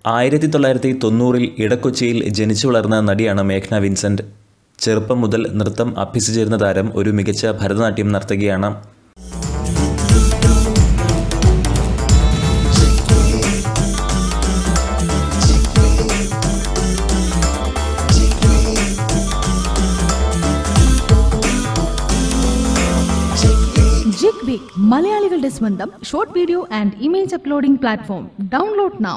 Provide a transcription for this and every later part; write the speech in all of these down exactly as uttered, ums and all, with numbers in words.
ആയിരത്തി തൊള്ളായിരത്തി തൊണ്ണൂറിൽ ഇടക്കൊച്ചിയിൽ ജനിച്ചു വളർന്ന നടിയാണ് മേഘ്ന വിൻസെന്റ്. ചെറുപ്പം മുതൽ നൃത്തം അഭ്യസിച്ചിരുന്ന താരം ഒരു മികച്ച ഭരതനാട്യം നർത്തകിയാണ്. ജിഗ്ബിഗ് മലയാളികളുടെ സ്വന്തം short video and image uploading platform. Download now.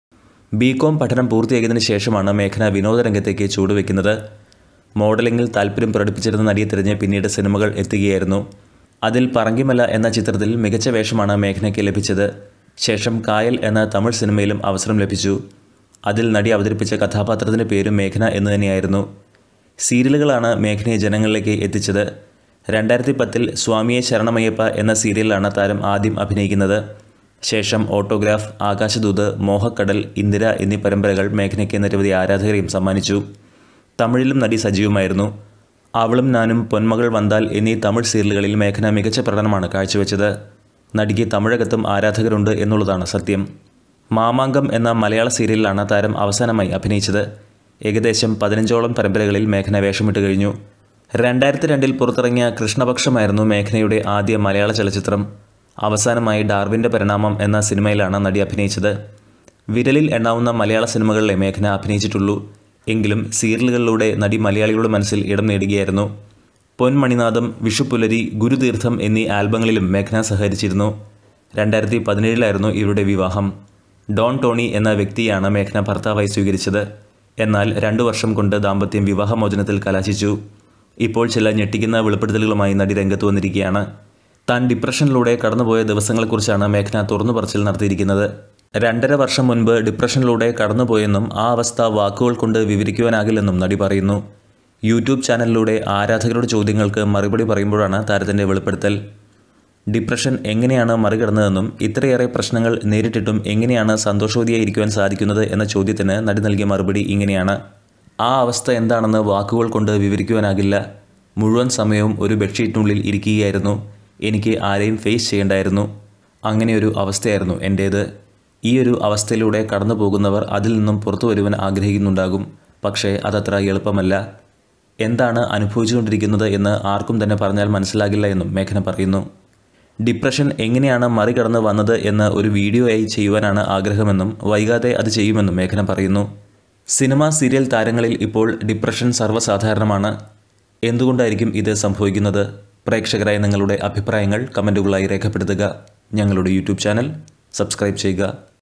BCom പഠനം പൂർത്തിയാക്കിയതിനു ശേഷമാണ് മേഘ്ന വിനോദരംഗത്തേക്ക് ചുവടുവെക്കുന്നത്. മോഡലിംഗിൽ താല്പര്യം പ്രകടിപ്പിച്ചിരുന്ന നടിയെ തിരഞ്ഞ് പിന്നീട് സിനിമകൾ എത്തുകയായിരുന്നു. അതിൽ പറങ്കിമല എന്ന ചിത്രത്തിൽ മികച്ച വേഷമാണ് മേഘ്നയ്ക്ക് ലഭിച്ചത്. ശേഷം കായൽ എന്ന തമിഴ് സിനിമയിലും അവസരം ലഭിച്ചു. അതിൽ നടി അവതരിപ്പിച്ച കഥാപാത്രത്തിൻ്റെ പേരും മേഘ്ന എന്ന് തന്നെയായിരുന്നു. സീരിയലുകളാണ് മേഘ്നയെ ജനങ്ങളിലേക്ക് എത്തിച്ചത്. രണ്ടായിരത്തി പത്തിൽ സ്വാമിയെ ശരണമയ്യപ്പ എന്ന സീരിയലിലാണ് താരം ആദ്യം അഭിനയിക്കുന്നത്. ശേഷം ഓട്ടോഗ്രാഫ്, ആകാശദൂത്, മോഹക്കടൽ, ഇന്ദിര എന്നീ പരമ്പരകൾ മേഘ്നയ്ക്ക് നിരവധി ആരാധകരെയും സമ്മാനിച്ചു. തമിഴിലും നടി സജീവമായിരുന്നു. അവളും ഞാനും, പൊന്മകൾ വന്താൽ എന്നീ തമിഴ് സീരിയലുകളിൽ മേഘ്ന മികച്ച പ്രകടനമാണ് കാഴ്ചവെച്ചത്. നടിക്ക് തമിഴകത്തും ആരാധകരുണ്ട് എന്നുള്ളതാണ് സത്യം. മാമാങ്കം എന്ന മലയാള സീരിയലിലാണ് താരം അവസാനമായി അഭിനയിച്ചത്. ഏകദേശം പതിനഞ്ചോളം പരമ്പരകളിൽ മേഘ്ന വേഷമിട്ട് കഴിഞ്ഞു. രണ്ടായിരത്തി രണ്ടിൽ പുറത്തിറങ്ങിയ കൃഷ്ണപക്ഷമായിരുന്നു മേഘ്നയുടെ ആദ്യ മലയാള ചലച്ചിത്രം. അവസാനമായി ഡാർവിൻ്റെ പരിണാമം എന്ന സിനിമയിലാണ് നടി അഭിനയിച്ചത്. വിരലിൽ എണ്ണാവുന്ന മലയാള സിനിമകളിലെ മേഘ്ന അഭിനയിച്ചിട്ടുള്ളൂ. എങ്കിലും സീരിയലുകളിലൂടെ നടി മലയാളികളുടെ മനസ്സിൽ ഇടം നേടുകയായിരുന്നു. പൊന്മണിനാഥം, വിഷുപ്പുലരി, ഗുരുതീർത്ഥം എന്നീ ആൽബങ്ങളിലും മേഘ്ന സഹകരിച്ചിരുന്നു. രണ്ടായിരത്തി പതിനേഴിലായിരുന്നു ഇവരുടെ വിവാഹം. ഡോൺ ടോണി എന്ന വ്യക്തിയാണ് മേഘ്ന ഭർത്താവായി സ്വീകരിച്ചത്. എന്നാൽ രണ്ടു വർഷം കൊണ്ട് ദാമ്പത്യം വിവാഹമോചനത്തിൽ കലാശിച്ചു. ഇപ്പോൾ ചില ഞെട്ടിക്കുന്ന വെളിപ്പെടുത്തലുകളുമായി നടി രംഗത്ത് വന്നിരിക്കുകയാണ്. താൻ ഡിപ്രഷനിലൂടെ കടന്നുപോയ ദിവസങ്ങളെക്കുറിച്ചാണ് മേഘ്ന തുറന്നു പറച്ചിൽ നടത്തിയിരിക്കുന്നത്. രണ്ടര വർഷം മുൻപ് ഡിപ്രഷനിലൂടെ കടന്നുപോയെന്നും ആ അവസ്ഥ വാക്കുകൾ കൊണ്ട് വിവരിക്കുവാനാകില്ലെന്നും നടി പറയുന്നു. യൂട്യൂബ് ചാനലിലൂടെ ആരാധകരുടെ ചോദ്യങ്ങൾക്ക് മറുപടി പറയുമ്പോഴാണ് താരത്തിൻ്റെ വെളിപ്പെടുത്തൽ. ഡിപ്രഷൻ എങ്ങനെയാണ് മറികടന്നതെന്നും ഇത്രയേറെ പ്രശ്നങ്ങൾ നേരിട്ടിട്ടും എങ്ങനെയാണ് സന്തോഷവതിയായിരിക്കുവാൻ സാധിക്കുന്നത് എന്ന ചോദ്യത്തിന് നടി നൽകിയ മറുപടി ഇങ്ങനെയാണ്. ആ അവസ്ഥ എന്താണെന്ന് വാക്കുകൾ കൊണ്ട് വിവരിക്കുവാനാകില്ല. മുഴുവൻ സമയവും ഒരു ബെഡ്ഷീറ്റിനുള്ളിൽ ഇരിക്കുകയായിരുന്നു. എനിക്ക് ആരെയും ഫേസ് ചെയ്യേണ്ടായിരുന്നു. അങ്ങനെയൊരു അവസ്ഥയായിരുന്നു എൻ്റേത്. ഈ ഒരു അവസ്ഥയിലൂടെ കടന്നു പോകുന്നവർ അതിൽ നിന്നും പുറത്തു വരുവാൻ ആഗ്രഹിക്കുന്നുണ്ടാകും. പക്ഷേ അതത്ര എളുപ്പമല്ല. എന്താണ് അനുഭവിച്ചുകൊണ്ടിരിക്കുന്നത് എന്ന് ആർക്കും തന്നെ പറഞ്ഞാൽ മനസ്സിലാകില്ല എന്നും മേഘ്ന പറയുന്നു. ഡിപ്രഷൻ എങ്ങനെയാണ് മറികടന്ന് വന്നത് എന്ന് ഒരു വീഡിയോയായി ചെയ്യുവാനാണ് ആഗ്രഹമെന്നും വൈകാതെ അത് ചെയ്യുമെന്നും മേഘ്ന പറയുന്നു. സിനിമ, സീരിയൽ താരങ്ങളിൽ ഇപ്പോൾ ഡിപ്രഷൻ സർവ്വസാധാരണമാണ്. എന്തുകൊണ്ടായിരിക്കും ഇത് സംഭവിക്കുന്നത്? പ്രേക്ഷകരായ നിങ്ങളുടെ അഭിപ്രായങ്ങൾ കമൻറ്റുകളായി രേഖപ്പെടുത്തുക. ഞങ്ങളുടെ യൂട്യൂബ് ചാനൽ സബ്സ്ക്രൈബ് ചെയ്യുക.